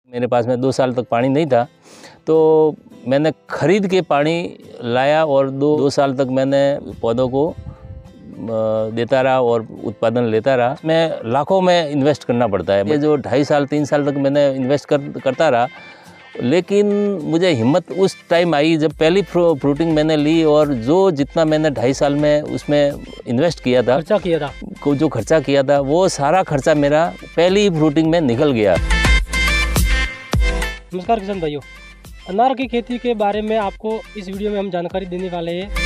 मेरे पास में 2 साल तक पानी नहीं था, तो मैंने खरीद के पानी लाया और दो साल तक मैंने पौधों को देता रहा और उत्पादन लेता रहा। मैं लाखों में इन्वेस्ट करना पड़ता है। ये जो 2.5 साल 3 साल तक मैंने इन्वेस्ट करता रहा, लेकिन मुझे हिम्मत उस टाइम आई जब पहली फ्रूटिंग मैंने ली और जितना मैंने 2.5 साल में उसमें इन्वेस्ट किया था, जो खर्चा किया था वो सारा खर्चा मेरा पहली फ्रूटिंग में निकल गया। नमस्कार किसान भाइयों, अनार की खेती के बारे में आपको इस वीडियो में हम जानकारी देने वाले हैं।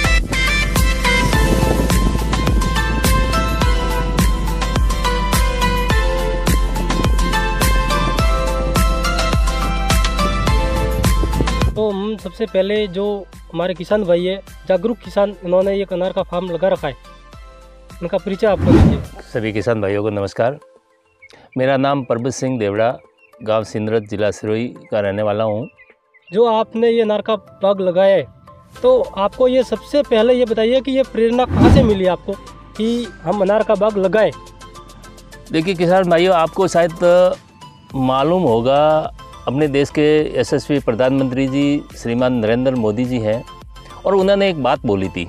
तो हम सबसे पहले जो हमारे किसान भाई है, जागरूक किसान, इन्होंने एक अनार का फार्म लगा रखा है, उनका परिचय आपको दीजिए। सभी किसान भाइयों को नमस्कार। मेरा नाम परबत सिंह देवड़ा, गांव सिंदरत, जिला सिरोही का रहने वाला हूं। जो आपने ये अनार का बाग लगाया है, तो आपको ये सबसे पहले ये बताइए कि ये प्रेरणा कहाँ से मिली आपको कि हम अनार का बाग लगाएं? देखिए किसान भाइयों, आपको शायद मालूम होगा, अपने देश के यशस्वी प्रधानमंत्री जी श्रीमान नरेंद्र मोदी जी हैं और उन्होंने एक बात बोली थी।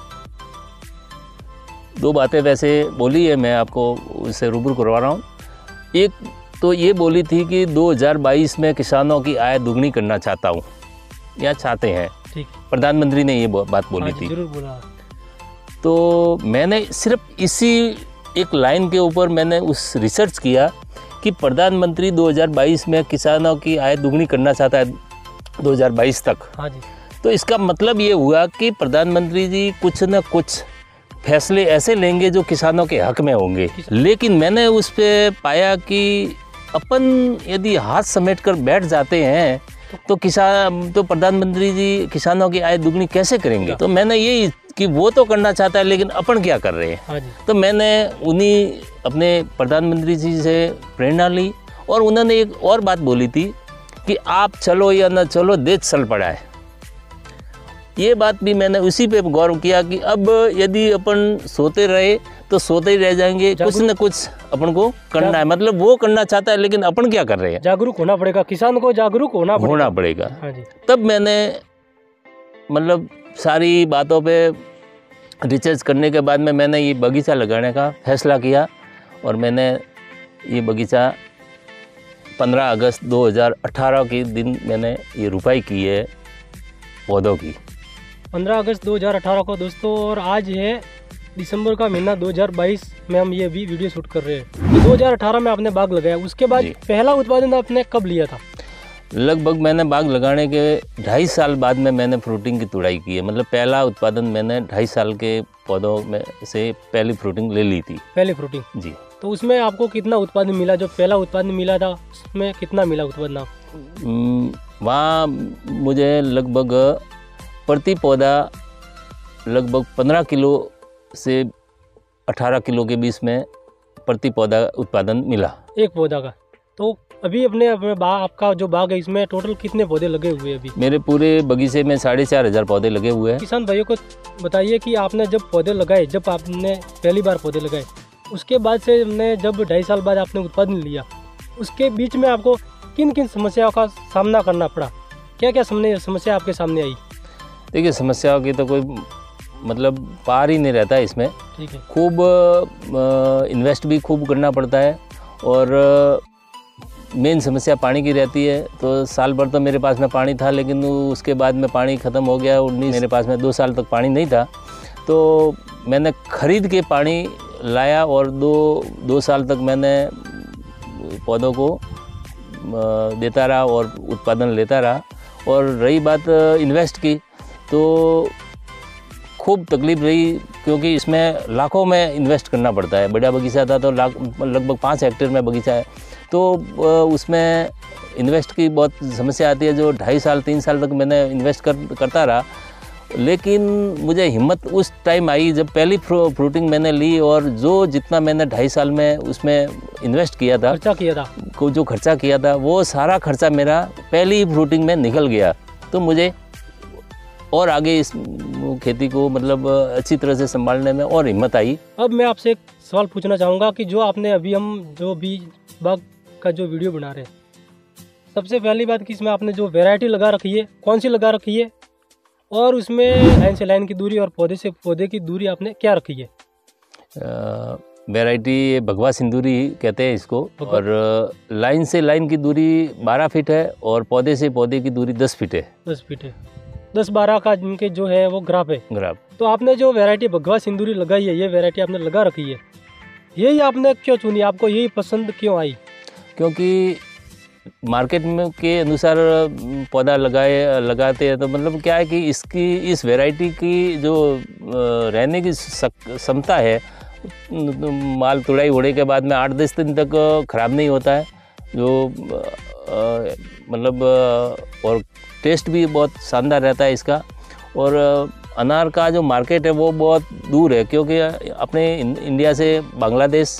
2 बातें वैसे बोली है, मैं आपको उससे रूबरू करवा रहा हूँ। एक तो ये बोली थी कि 2022 में किसानों की आय दुगनी करना चाहता हूँ या चाहते हैं। ठीक, प्रधानमंत्री ने ये बात बोली थी। जरूर बोला। तो मैंने सिर्फ इसी एक लाइन के ऊपर मैंने उस रिसर्च किया कि प्रधानमंत्री 2022 में किसानों की आय दुगनी करना चाहता है 2022 तक। हाँ जी। तो इसका मतलब ये हुआ कि प्रधानमंत्री जी कुछ न कुछ फैसले ऐसे लेंगे जो किसानों के हक में होंगे। लेकिन मैंने उस पे पाया कि अपन यदि हाथ समेट कर बैठ जाते हैं तो प्रधानमंत्री जी किसानों की आय दुगनी कैसे करेंगे। तो मैंने यही कि वो तो करना चाहता है, लेकिन अपन क्या कर रहे हैं। हाँ जी। तो मैंने उन्हीं अपने प्रधानमंत्री जी से प्रेरणा ली और उन्होंने एक और बात बोली थी कि आप चलो या न चलो, देश चल पड़ा है। ये बात भी मैंने उसी पे गौर किया कि अब यदि अपन सोते रहे तो सोते ही रह जाएंगे, कुछ न कुछ अपन को करना है। मतलब वो करना चाहता है, लेकिन अपन क्या कर रहे हैं। जागरूक होना पड़ेगा, किसान को जागरूक होना पड़ेगा। हाँ जी। तब मैंने मतलब सारी बातों पे रिसर्च करने के बाद में मैंने ये बगीचा लगाने का फैसला किया और मैंने ये बगीचा 15 अगस्त 2018 के दिन मैंने ये रुपाई की है पौधों की। 15 अगस्त 2018 को दोस्तों, और आज है दिसंबर का महीना 2022 में हम ये भी वीडियो शूट कर रहे हैं। 2018 में आपने बाग लगाया, उसके बाद पहला उत्पादन आपने कब लिया था? लगभग मैंने बाग लगाने के 2.5 साल बाद में मैंने फ्रूटिंग की तुड़ाई की है। मतलब पहला उत्पादन मैंने 2.5 साल के पौधों में से पहली फ्रूटिंग ले ली थी। पहली फ्रूटिंग जी। तो उसमें आपको कितना उत्पादन मिला? जो पहला उत्पादन मिला था उसमें कितना मिला उत्पादन आप? वहाँ मुझे लगभग प्रति पौधा लगभग 15 किलो से 18 किलो के बीच में प्रति पौधा उत्पादन मिला, एक पौधा का। तो अभी अपने आपका जो बाग है, इसमें टोटल कितने पौधे लगे हुए हैं अभी? मेरे पूरे बगीचे में 4,500 पौधे लगे हुए हैं। किसान भाइयों को बताइए कि आपने जब पौधे लगाए, जब आपने पहली बार पौधे लगाए, उसके बाद से हमने जब 2.5 साल बाद आपने उत्पादन लिया, उसके बीच में आपको किन किन समस्याओं का सामना करना पड़ा? क्या क्या समस्या आपके सामने आई? देखिए, समस्याओं की तो कोई मतलब पार ही नहीं रहता है इसमें। ठीक है। खूब इन्वेस्ट भी खूब करना पड़ता है और मेन समस्या पानी की रहती है। तो साल भर तो मेरे पास में पानी था, लेकिन उसके बाद में पानी ख़त्म हो गया। मेरे पास में 2 साल तक पानी नहीं था, तो मैंने खरीद के पानी लाया और दो साल तक मैंने पौधों को देता रहा और उत्पादन लेता रहा। और रही बात इन्वेस्ट की, तो खूब तकलीफ रही, क्योंकि इसमें लाखों में इन्वेस्ट करना पड़ता है। बड़ा बगीचा था तो लगभग 5 हेक्टेयर में बगीचा है, तो उसमें इन्वेस्ट की बहुत समस्या आती है। जो 2.5 साल 3 साल तक मैंने इन्वेस्ट करता रहा, लेकिन मुझे हिम्मत उस टाइम आई जब पहली फ्रूटिंग मैंने ली और जितना मैंने 2.5 साल में उसमें इन्वेस्ट किया था, जो खर्चा किया था, वो सारा खर्चा मेरा पहली फ्रूटिंग में निकल गया। तो मुझे और आगे इस खेती को मतलब अच्छी तरह से संभालने में और हिम्मत आई। अब मैं आपसे एक सवाल पूछना चाहूँगा कि जो आपने अभी हम जो भी बाग का जो वीडियो बना रहे हैं, सबसे पहली बात कि इसमें आपने जो वैरायटी लगा रखी है कौन सी लगा रखी है, और उसमें लाइन से लाइन की दूरी और पौधे से पौधे की दूरी आपने क्या रखी है? वैरायटी भगवा सिंदूरी कहते हैं इसको, और लाइन से लाइन की दूरी 12 फीट है और पौधे से पौधे की दूरी 10 फीट है। 10 फीट है, 10-12 का जिनके जो है वो ग्राफ है। ग्राफ। तो आपने जो वैरायटी भगवा सिंदूरी लगाई है, ये वैरायटी आपने लगा रखी है, यही आपने क्यों चुनी, आपको यही पसंद क्यों आई? क्योंकि मार्केट में के अनुसार पौधा लगाते हैं तो मतलब क्या है कि इस वैरायटी की जो रहने की क्षमता है, माल तुड़ाई होने के बाद में 8-10 दिन तक ख़राब नहीं होता है, जो मतलब और टेस्ट भी बहुत शानदार रहता है इसका। और अनार का जो मार्केट है वो बहुत दूर है, क्योंकि अपने इंडिया से बांग्लादेश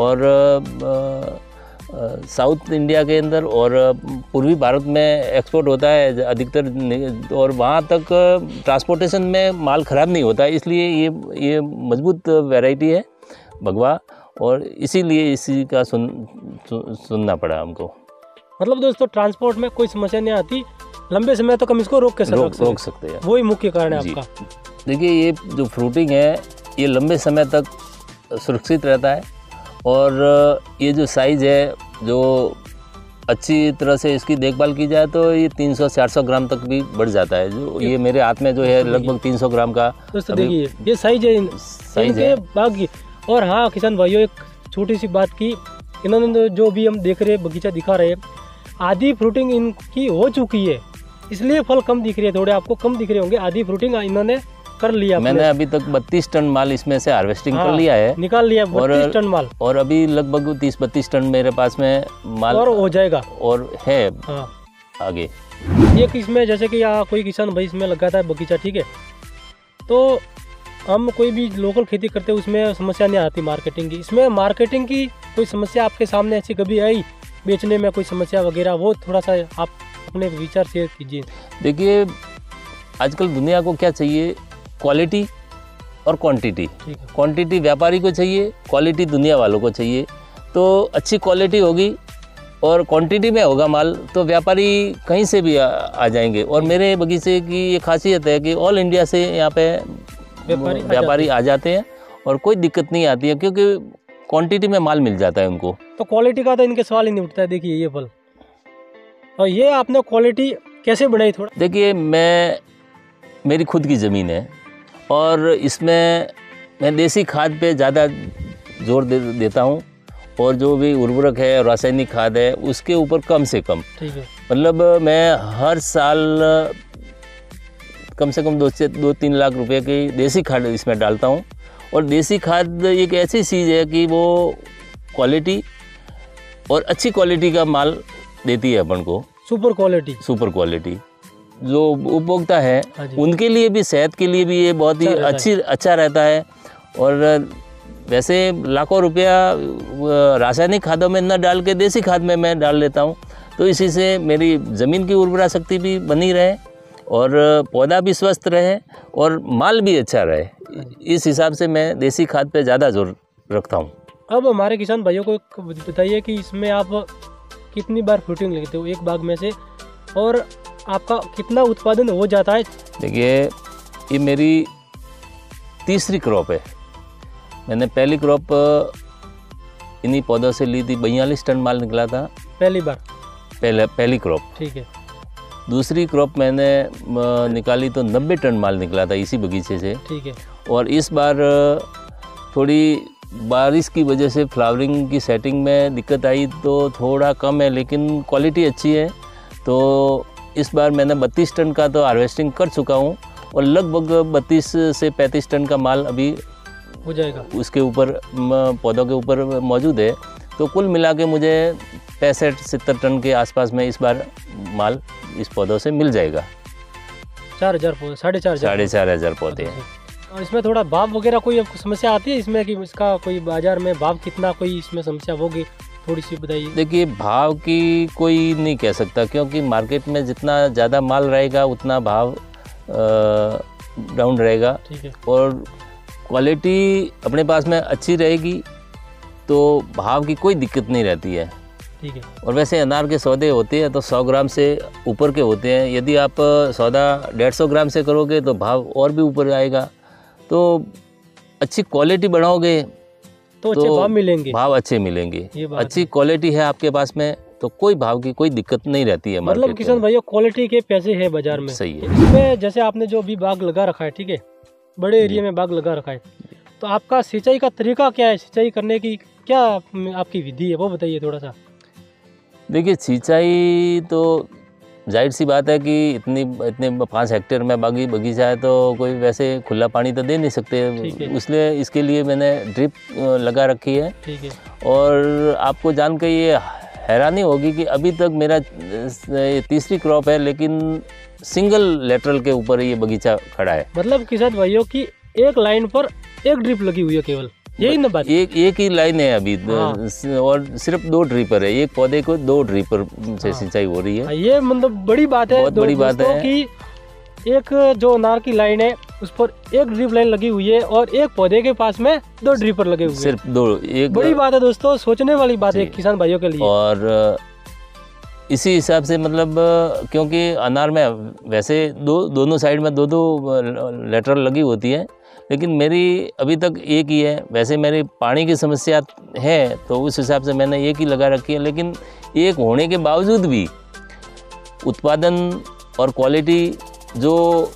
और साउथ इंडिया के अंदर और पूर्वी भारत में एक्सपोर्ट होता है अधिकतर, और वहाँ तक ट्रांसपोर्टेशन में माल ख़राब नहीं होता है, इसलिए ये मजबूत वैरायटी है भगवा, और इसीलिए इसी का सुनना पड़ा हमको। मतलब दोस्तों ट्रांसपोर्ट में कोई समस्या नहीं आती, लंबे समय तक हम इसको रोक सकते हैं, वही मुख्य कारण है आपका। देखिए ये जो फ्रूटिंग है ये लंबे समय तक सुरक्षित रहता है, और ये जो साइज़ है जो अच्छी तरह से इसकी देखभाल की जाए तो ये 300-400 ग्राम तक भी बढ़ जाता है। जो ये मेरे हाथ में जो है लगभग 300 ग्राम का दोस्तों देखिए ये साइज है बाग की। और हाँ किसान भाइयों, एक छोटी सी बात की, इन्होंने जो भी हम देख रहे हैं बगीचा दिखा रहे हैं, आधी फ्रूटिंग इनकी हो चुकी है, इसलिए फल कम दिख रहे हैं, थोड़े आपको कम दिख रहे होंगे। आधी फ्रूटिंग इन्होंने कर लिया। मैंने अभी तक 32 टन माल इसमें से हार्वेस्टिंग कर लिया है, निकाल लिया 32 टन माल, और अभी लगभग 30-32 टन मेरे पास में माल और हो जाएगा और है। हाँ आगे एक इसमें जैसे कि कोई किसान भाई इसमें लगाता है बगीचा, ठीक है, तो हम कोई भी लोकल खेती करते हैं उसमें समस्या नहीं आती मार्केटिंग की। इसमें मार्केटिंग की कोई समस्या आपके सामने ऐसी कभी आई, बेचने में कोई समस्या वगैरह, वो थोड़ा सा आप अपने विचार शेयर कीजिए। देखिए आजकल दुनिया को क्या चाहिए, क्वालिटी और क्वांटिटी। क्वांटिटी व्यापारी को चाहिए, क्वालिटी दुनिया वालों को चाहिए। तो अच्छी क्वालिटी होगी और क्वांटिटी में होगा माल तो व्यापारी कहीं से भी आ जाएंगे। और मेरे बगीचे की ये खासियत है कि ऑल इंडिया से यहाँ पे व्यापारी आ जाते हैं और कोई दिक्कत नहीं आती है, क्योंकि क्वांटिटी में माल मिल जाता है उनको। तो क्वालिटी का तो इनके सवाल ही नहीं उठता है। देखिए ये फल, और ये आपने क्वालिटी कैसे बढ़ाई थोड़ा? देखिए मेरी खुद की ज़मीन है और इसमें मैं देसी खाद पे ज़्यादा जोर देता हूँ, और जो भी उर्वरक है रासायनिक खाद है उसके ऊपर कम से कम। ठीक है। मतलब मैं हर साल कम से कम 2-3 लाख रुपए की देसी खाद इसमें डालता हूँ। और देसी खाद एक ऐसी चीज़ है कि वो क्वालिटी और अच्छी क्वालिटी का माल देती है अपन को। सुपर क्वालिटी जो उपभोक्ता है उनके लिए भी, सेहत के लिए भी ये बहुत ही अच्छा रहता है। और वैसे लाखों रुपया रासायनिक खादों में न डाल के देसी खाद में मैं डाल लेता हूँ, तो इसी से मेरी ज़मीन की उर्वरा शक्ति भी बनी रहे और पौधा भी स्वस्थ रहे और माल भी अच्छा रहे। इस हिसाब से मैं देसी खाद पे ज़्यादा जोर रखता हूँ। अब हमारे किसान भाइयों को बताइए कि इसमें आप कितनी बार फ्रूटिंग लेते हो एक बाग में से, और आपका कितना उत्पादन हो जाता है? देखिए ये मेरी तीसरी क्रॉप है। मैंने पहली क्रॉप इन्हीं पौधों से ली थी, 42 टन माल निकला था पहली बार, पहली क्रॉप। ठीक है। दूसरी क्रॉप मैंने निकाली तो 90 टन माल निकला था इसी बगीचे से। ठीक है। और इस बार थोड़ी बारिश की वजह से फ्लावरिंग की सेटिंग में दिक्कत आई तो थोड़ा कम है, लेकिन क्वालिटी अच्छी है। तो इस बार मैंने 32 टन का तो हार्वेस्टिंग कर चुका हूँ और लगभग 32 से 35 टन का माल अभी हो जाएगा उसके ऊपर, पौधों के ऊपर मौजूद है। तो कुल मिला के मुझे 65-70 टन के आसपास में इस बार माल इस पौधों से मिल जाएगा। 4,000 पौधे, 4,500 पौधे हैं। और इसमें थोड़ा भाव वगैरह कोई समस्या आती है इसमें कि इसका कोई बाजार में भाव कितना, कोई इसमें समस्या होगी, थोड़ी सी बताइए। देखिए भाव की कोई नहीं कह सकता, क्योंकि मार्केट में जितना ज़्यादा माल रहेगा उतना भाव डाउन रहेगा। ठीक है। और क्वालिटी अपने पास में अच्छी रहेगी तो भाव की कोई दिक्कत नहीं रहती है। ठीक है। और वैसे अनार के सौदे होते हैं तो 100 ग्राम से ऊपर के होते हैं। यदि आप सौदा 150 ग्राम से करोगे तो भाव और भी ऊपर आएगा। तो अच्छी क्वालिटी बढ़ाओगे तो अच्छे भाव मिलेंगे। भाव अच्छे मिलेंगे। ये बात अच्छी क्वालिटी है आपके पास में तो कोई भाव की कोई दिक्कत नहीं रहती है। मतलब किसान भाइयों क्वालिटी के पैसे है बाजार में। सही है। इसमें जैसे आपने जो अभी बाग लगा रखा है, ठीक है, बड़े एरिया में बाग लगा रखा है, तो आपका सिंचाई का तरीका क्या है? सिंचाई करने की क्या आपकी विधि है वो बताइए थोड़ा सा। देखिए सिंचाई तो जाहिर सी बात है कि इतने 5 हेक्टेयर में बगीचा है तो कोई वैसे खुला पानी तो दे नहीं सकते, इसलिए इसके लिए मैंने ड्रिप लगा रखी है। ठीक है। और आपको जान के ये हैरानी होगी कि अभी तक मेरा तीसरी क्रॉप है लेकिन सिंगल लेटरल के ऊपर ये बगीचा खड़ा है। मतलब किसान भाइयों की एक लाइन पर एक ड्रिप लगी हुई है केवल, यही ना बात? एक ही लाइन है अभी। और सिर्फ 2 ड्रिपर है, एक पौधे को 2 ड्रिपर से सिंचाई हो रही है। ये मतलब बड़ी बात है, बहुत बड़ी बात है कि एक जो अनार की लाइन है उस पर एक ड्रिप लाइन लगी हुई है और एक पौधे के पास में 2 ड्रिपर लगे हुए हैं। सिर्फ 2। एक बड़ी बात है दोस्तों, सोचने वाली बात है किसान भाइयों के लिए। और इसी हिसाब से मतलब क्योंकि अनार में वैसे दोनों साइड में 2 लेटरल लगी होती है, लेकिन मेरी अभी तक एक ही है। वैसे मेरी पानी की समस्या है तो उस हिसाब से मैंने एक ही लगा रखी है, लेकिन एक होने के बावजूद भी उत्पादन और क्वालिटी जो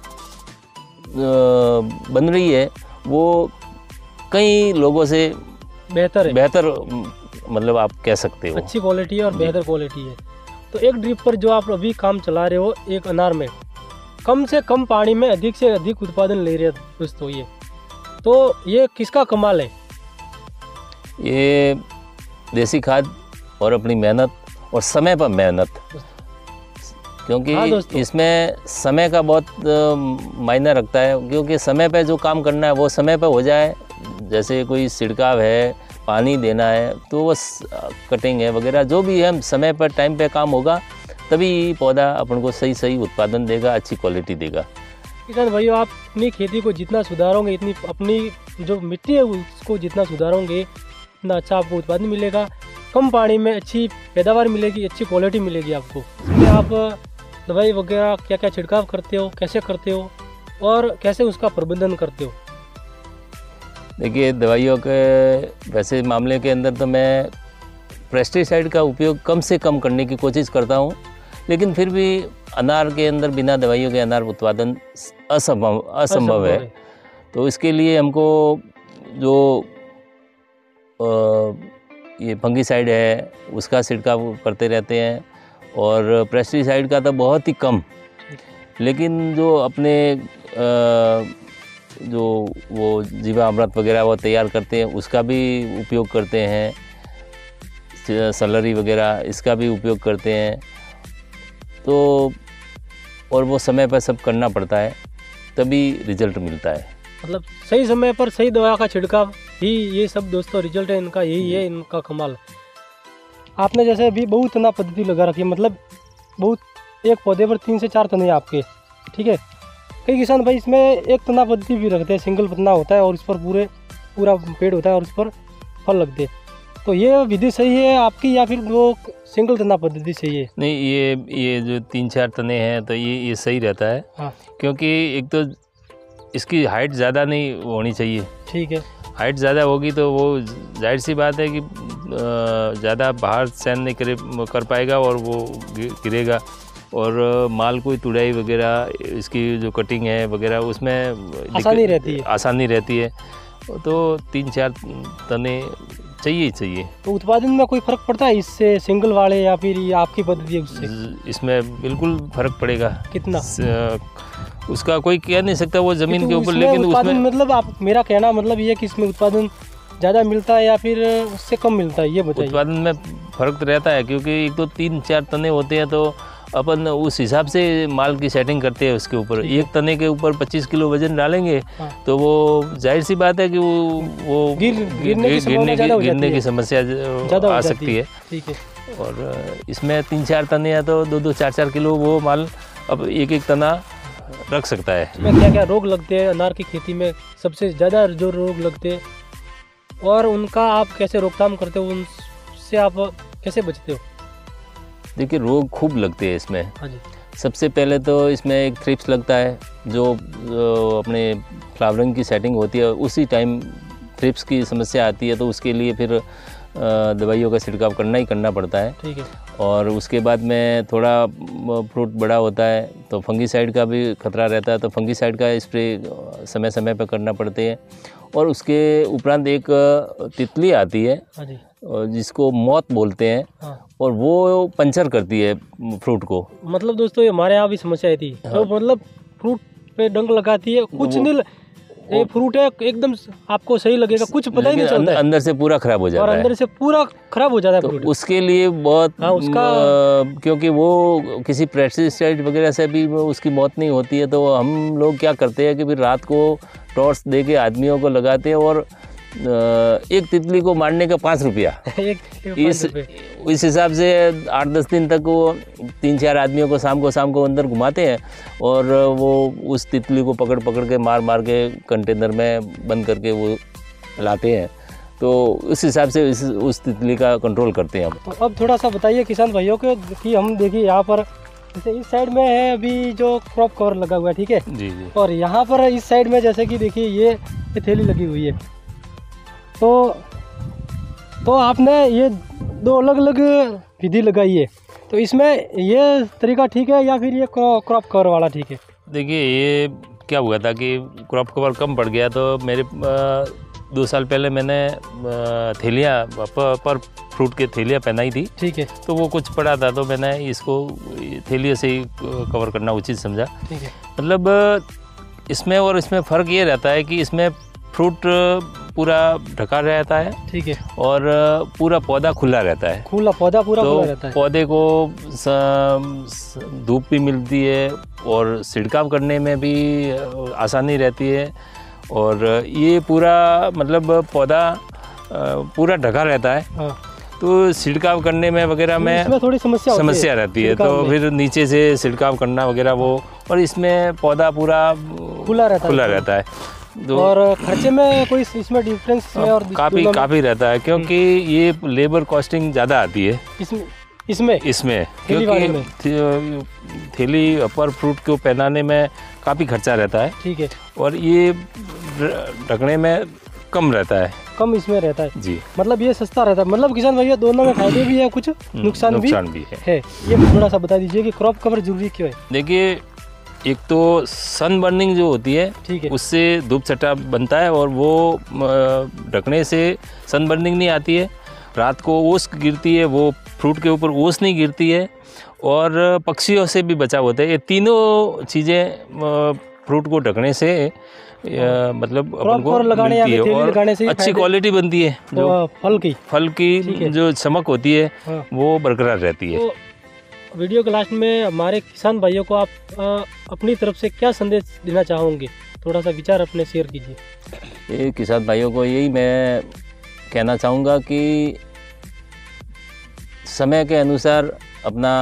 बन रही है वो कई लोगों से बेहतर मतलब आप कह सकते हो। अच्छी क्वालिटी है और बेहतर क्वालिटी है। तो एक ड्रिप पर जो आप अभी काम चला रहे हो एक अनार में, कम से कम पानी में अधिक से अधिक उत्पादन ले रहे हैं दोस्तों, ये किसका कमाल है? ये देसी खाद और अपनी मेहनत और समय पर मेहनत, क्योंकि इसमें समय का बहुत मायने रखता है। क्योंकि समय पे जो काम करना है वो समय पे हो जाए, जैसे कोई छिड़काव है, पानी देना है, तो वो कटिंग है वगैरह जो भी है समय पर टाइम पे काम होगा तभी पौधा अपन को सही उत्पादन देगा, अच्छी क्वालिटी देगा। किसान भाइयों आप अपनी खेती को जितना सुधारोगे, इतनी अपनी जो मिट्टी है उसको जितना सुधारोगे उतना अच्छा आपको उत्पादन मिलेगा, कम पानी में अच्छी पैदावार मिलेगी, अच्छी क्वालिटी मिलेगी आपको। इसलिए आप दवाई वगैरह क्या क्या छिड़काव करते हो, कैसे करते हो और कैसे उसका प्रबंधन करते हो? देखिए दवाइयों के वैसे मामले के अंदर तो मैं पेस्टिसाइड का उपयोग कम से कम करने की कोशिश करता हूँ, लेकिन फिर भी अनार के अंदर बिना दवाइयों के अनार उत्पादन असंभव है। तो इसके लिए हमको जो ये फंगीसाइड है उसका छिड़काव करते रहते हैं और पेस्टिसाइड का तो बहुत ही कम, लेकिन जो अपने जो वो जीवामृत वगैरह वो तैयार करते हैं उसका भी उपयोग करते हैं, सलरी वगैरह इसका भी उपयोग करते हैं। तो और वो समय पर सब करना पड़ता है तभी रिजल्ट मिलता है। मतलब सही समय पर सही दवा का छिड़काव ही ये सब दोस्तों रिजल्ट है इनका, यही है इनका कमाल। आपने जैसे अभी बहुत तना पद्धति लगा रखी है, मतलब बहुत एक पौधे पर 3 से 4 तने आपके, ठीक है। कई किसान भाई इसमें एक तना पद्धति भी रखते हैं, सिंगल तना होता है और इस पर पूरा पेड़ होता है और इस पर फल लगते हैं। तो ये विधि सही है आपकी या फिर वो सिंगल तना पद्धति सही है? नहीं, ये जो 3-4 तने हैं तो ये सही रहता है। हाँ। क्योंकि एक तो इसकी हाइट ज़्यादा नहीं होनी चाहिए। ठीक है। हाइट ज़्यादा होगी तो वो जाहिर सी बात है कि ज़्यादा बाहर सहन नहीं कर पाएगा और वो गिरेगा और माल कोई तुड़ाई वगैरह इसकी जो कटिंग है वगैरह उसमें आसानी रहती है। तो 3-4 तने चाहिए। तो उत्पादन में कोई फर्क पड़ता है इससे सिंगल वाले या फिर ये आपकी पद्धति है उससे? इसमें बिल्कुल फर्क पड़ेगा। कितना? उसका कोई कह नहीं सकता वो जमीन के ऊपर, लेकिन उसमें मतलब आप मेरा कहना मतलब ये कि इसमें उत्पादन ज़्यादा मिलता है या फिर उससे कम मिलता है, ये बताइए। उत्पादन में फर्क तो रहता है क्योंकि एक तो 3-4 तने होते हैं तो अपन उस हिसाब से माल की सेटिंग करते हैं उसके ऊपर। एक तने के ऊपर 25 किलो वजन डालेंगे तो वो जाहिर सी बात है कि वो गिरने की समस्या आ सकती है। ठीक है। और इसमें 3-4 तने हैं तो 2-2, 4-4 किलो वो माल अब एक तना रख सकता है। इसमें क्या क्या रोग लगते हैं अनार की खेती में? सबसे ज़्यादा जो रोग लगते हैं और उनका आप कैसे रोकथाम करते हो, उनसे आप कैसे बचते हो? देखिए रोग खूब लगते हैं इसमें। हाँ जी। सबसे पहले तो इसमें एक थ्रिप्स लगता है, जो अपने फ्लावरिंग की सेटिंग होती है उसी टाइम थ्रिप्स की समस्या आती है, तो उसके लिए फिर दवाइयों का छिड़काव करना ही करना पड़ता है। ठीक है। और उसके बाद में थोड़ा फ्रूट बड़ा होता है तो फंगीसाइड का भी खतरा रहता है, तो फंगीसाइड का स्प्रे समय समय पर करना पड़ते हैं। और उसके उपरांत एक तितली आती है। हाँ जी। जिसको मौत बोलते हैं। हाँ। और वो पंचर करती है फ्रूट को। मतलब दोस्तों ये हमारे यहाँ भी समस्या थी। हाँ। तो मतलब फ्रूट पे डंक लगाती है, कुछ नहीं, ये फ्रूट है एकदम आपको सही लगेगा, कुछ पता ही नहीं चलता है। अंदर से पूरा खराब हो जाता है। और अंदर से पूरा खराब हो जाता है तो फ्रूट। उसके लिए बहुत क्योंकि वो किसी पेस्टिसाइड वगैरह से भी उसकी मौत नहीं होती है, तो हम लोग क्या करते हैं कि फिर रात को टॉर्च दे के आदमियों को लगाते हैं और एक तितली को मारने का 5 रुपया इस हिसाब से 8-10 दिन तक वो 3-4 आदमियों को शाम को अंदर घुमाते हैं और वो उस तितली को पकड़ के मार के कंटेनर में बंद करके वो लाते हैं। तो उस हिसाब से उस तितली का कंट्रोल करते हैं हम। तो अब थोड़ा सा बताइए किसान भाइयों को कि हम देखिए यहाँ पर जैसे इस साइड में है अभी जो क्रॉप कवर लगा हुआ है, ठीक है जी जी। और यहाँ पर इस साइड में जैसे कि देखिए ये थैली लगी हुई है, तो आपने ये 2 अलग अलग विधि लगाई है, तो इसमें ये तरीका ठीक है या फिर ये क्रॉप कवर वाला ठीक है? देखिए ये क्या हुआ था कि क्रॉप कवर कम पड़ गया, तो मेरे 2 साल पहले मैंने थैलियाँ पर फ्रूट के थैलियाँ पहनाई थी। ठीक है। तो वो कुछ पड़ा था तो मैंने इसको थैलियों से ही कवर करना उचित समझा। ठीक है। मतलब इसमें और इसमें फ़र्क ये रहता है कि इसमें फ्रूट पूरा ढका रहता है। ठीक है। और पूरा पौधा खुला रहता है। पौधा पूरा खुला रहता है। पौधे को धूप भी मिलती है और छिड़काव करने में भी आसानी रहती है। और ये पूरा मतलब पौधा पूरा ढका रहता है। हाँ। तो छिड़काव करने में वगैरह में इसमें थोड़ी समस्या रहती है, तो फिर नीचे से छिड़काव करना वगैरह वो, और इसमें पौधा पूरा खुला रहता है। तो और खर्चे में कोई इसमें डिफरेंस में और काफ़ी रहता है, क्योंकि ये लेबर कॉस्टिंग ज़्यादा आती है इसमें क्योंकि थैली पर फ्रूट को पहनाने में काफ़ी खर्चा रहता है। ठीक है। और ये ढकने में कम रहता है, कम इसमें रहता है जी। मतलब ये सस्ता रहता है। मतलब किसान भैया दोनों में फायदे भी है, कुछ नुकसान भी है। ये थोड़ा सा बता दीजिए कि क्रॉप कवर जरूरी क्यों है? देखिए एक तो सन बर्निंग जो होती है, ठीक है, उससे धूप छटा बनता है और वो ढकने से सन बर्निंग नहीं आती है। रात को ओस गिरती है, वो फ्रूट के ऊपर ओस नहीं गिरती है, और पक्षियों से भी बचाव होता है। ये तीनों चीज़ें फ्रूट को ढकने से मतलब अपन को मिलती है और अच्छी क्वालिटी बनती है। जो फल की जो चमक होती है वो बरकरार रहती है। तो वीडियो के लास्ट में हमारे किसान भाइयों को आप अपनी तरफ से क्या संदेश देना चाहोगे? थोड़ा सा विचार अपने शेयर कीजिए। ये किसान भाइयों को यही मैं कहना चाहूँगा कि समय के अनुसार अपना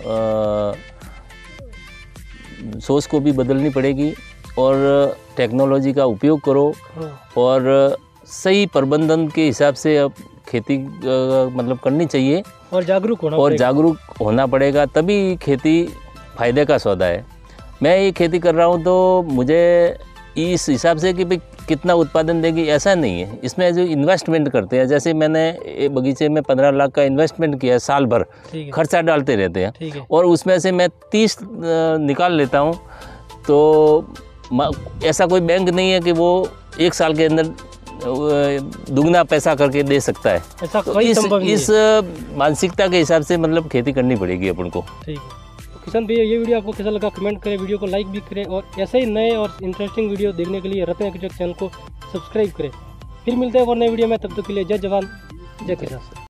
सोच को भी बदलनी पड़ेगी और टैक्नोलॉजी का उपयोग करो और सही प्रबंधन के हिसाब से अब खेती मतलब करनी चाहिए और जागरूक होना पड़ेगा, तभी खेती फ़ायदे का सौदा है। मैं ये खेती कर रहा हूँ तो मुझे इस हिसाब से कि भाई कितना उत्पादन देगी ऐसा नहीं है। इसमें जो इन्वेस्टमेंट करते हैं, जैसे मैंने बगीचे में 15 लाख का इन्वेस्टमेंट किया है, साल भर खर्चा डालते रहते हैं और उसमें से मैं 30 निकाल लेता हूँ। तो ऐसा कोई बैंक नहीं है कि वो 1 साल के अंदर दुगना पैसा करके दे सकता है। ऐसा तो इस मानसिकता के हिसाब से मतलब खेती करनी पड़ेगी अपन को। ठीक है। तो किसान भैया ये वीडियो आपको कैसा लगा कमेंट करें, वीडियो को लाइक भी करें और ऐसे ही नए और इंटरेस्टिंग वीडियो देखने के लिए रत्न एग्रीटेक चैनल को सब्सक्राइब करें। फिर मिलते हैं और नए वीडियो में, तब तक के लिए जय जवान जय किसान।